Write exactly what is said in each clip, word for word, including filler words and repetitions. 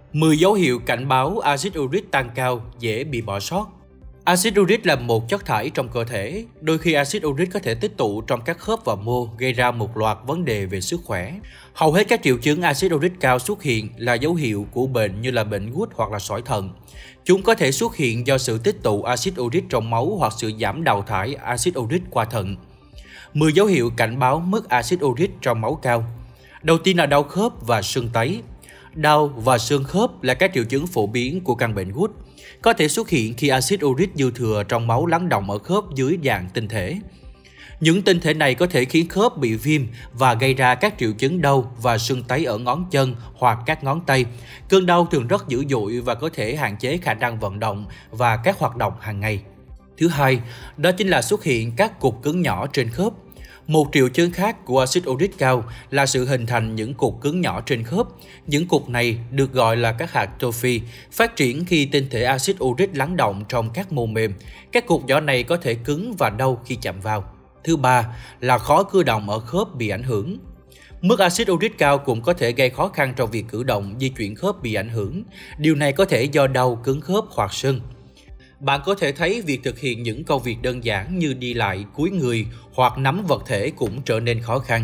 mười dấu hiệu cảnh báo axit uric tăng cao dễ bị bỏ sót. Axit uric là một chất thải trong cơ thể. Đôi khi axit uric có thể tích tụ trong các khớp và mô, gây ra một loạt vấn đề về sức khỏe. Hầu hết các triệu chứng axit uric cao xuất hiện là dấu hiệu của bệnh như là bệnh gút hoặc là sỏi thận. Chúng có thể xuất hiện do sự tích tụ axit uric trong máu hoặc sự giảm đào thải axit uric qua thận. mười dấu hiệu cảnh báo mức axit uric trong máu cao. Đầu tiên là đau khớp và sưng tấy. Đau và xương khớp là các triệu chứng phổ biến của căn bệnh gút. Có thể xuất hiện khi axit uric dư thừa trong máu lắng đọng ở khớp dưới dạng tinh thể. Những tinh thể này có thể khiến khớp bị viêm và gây ra các triệu chứng đau và sưng tấy ở ngón chân hoặc các ngón tay. Cơn đau thường rất dữ dội và có thể hạn chế khả năng vận động và các hoạt động hàng ngày. Thứ hai, đó chính là xuất hiện các cục cứng nhỏ trên khớp. Một triệu chứng khác của axit uric cao là sự hình thành những cục cứng nhỏ trên khớp. Những cục này được gọi là các hạt trophy, phát triển khi tinh thể axit uric lắng đọng trong các mô mềm. Các cục nhỏ này có thể cứng và đau khi chạm vào. Thứ ba là khó cử động ở khớp bị ảnh hưởng. Mức axit uric cao cũng có thể gây khó khăn trong việc cử động, di chuyển khớp bị ảnh hưởng. Điều này có thể do đau, cứng khớp hoặc sưng. Bạn có thể thấy việc thực hiện những công việc đơn giản như đi lại, cúi người hoặc nắm vật thể cũng trở nên khó khăn.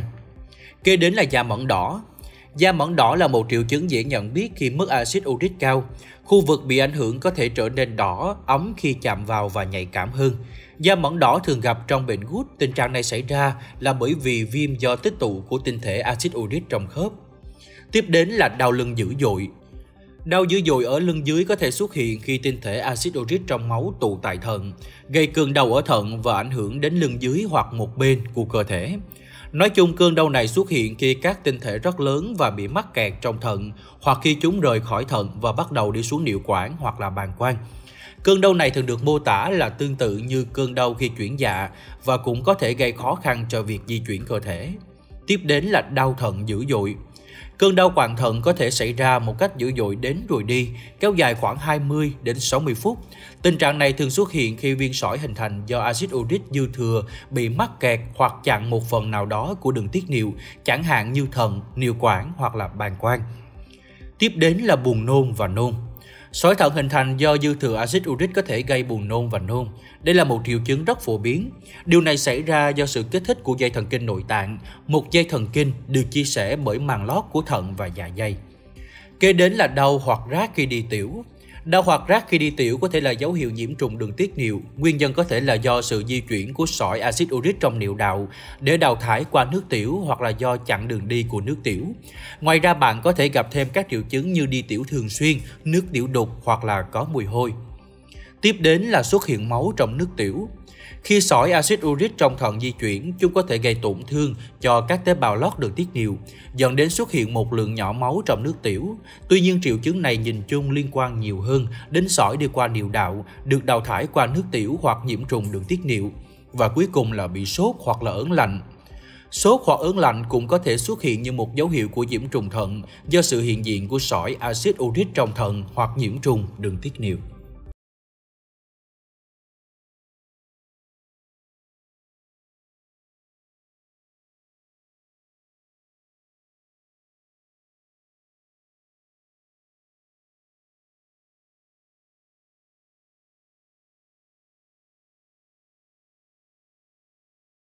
Kế đến là da mẩn đỏ. Da mẩn đỏ là một triệu chứng dễ nhận biết khi mức axit uric cao. Khu vực bị ảnh hưởng có thể trở nên đỏ, ấm khi chạm vào và nhạy cảm hơn. Da mẩn đỏ thường gặp trong bệnh gút. Tình trạng này xảy ra là bởi vì viêm do tích tụ của tinh thể axit uric trong khớp. Tiếp đến là đau lưng dữ dội. Đau dữ dội ở lưng dưới có thể xuất hiện khi tinh thể axit uric trong máu tụ tại thận, gây cơn đau ở thận và ảnh hưởng đến lưng dưới hoặc một bên của cơ thể. Nói chung, cơn đau này xuất hiện khi các tinh thể rất lớn và bị mắc kẹt trong thận, hoặc khi chúng rời khỏi thận và bắt đầu đi xuống niệu quản hoặc là bàng quang. Cơn đau này thường được mô tả là tương tự như cơn đau khi chuyển dạ và cũng có thể gây khó khăn cho việc di chuyển cơ thể. Tiếp đến là đau thận dữ dội. Cơn đau quặn thận có thể xảy ra một cách dữ dội đến rồi đi, kéo dài khoảng hai mươi đến sáu mươi phút. Tình trạng này thường xuất hiện khi viên sỏi hình thành do axit uric dư thừa bị mắc kẹt hoặc chặn một phần nào đó của đường tiết niệu, chẳng hạn như thận, niệu quản hoặc là bàng quang. Tiếp đến là buồn nôn và nôn. Sỏi thận hình thành do dư thừa axit uric có thể gây buồn nôn và nôn. Đây là một triệu chứng rất phổ biến. Điều này xảy ra do sự kích thích của dây thần kinh nội tạng, một dây thần kinh được chia sẻ bởi màng lót của thận và dạ dày. Kế đến là đau hoặc rát khi đi tiểu. Đau hoặc rát khi đi tiểu có thể là dấu hiệu nhiễm trùng đường tiết niệu. Nguyên nhân có thể là do sự di chuyển của sỏi axit uric trong niệu đạo để đào thải qua nước tiểu hoặc là do chặn đường đi của nước tiểu. Ngoài ra, bạn có thể gặp thêm các triệu chứng như đi tiểu thường xuyên, nước tiểu đục hoặc là có mùi hôi. Tiếp đến là xuất hiện máu trong nước tiểu. Khi sỏi axit uric trong thận di chuyển, chúng có thể gây tổn thương cho các tế bào lót đường tiết niệu, dẫn đến xuất hiện một lượng nhỏ máu trong nước tiểu. Tuy nhiên, triệu chứng này nhìn chung liên quan nhiều hơn đến sỏi đi qua niệu đạo, được đào thải qua nước tiểu hoặc nhiễm trùng đường tiết niệu. Và cuối cùng là bị sốt hoặc là ớn lạnh. Sốt hoặc ớn lạnh cũng có thể xuất hiện như một dấu hiệu của nhiễm trùng thận do sự hiện diện của sỏi axit uric trong thận hoặc nhiễm trùng đường tiết niệu.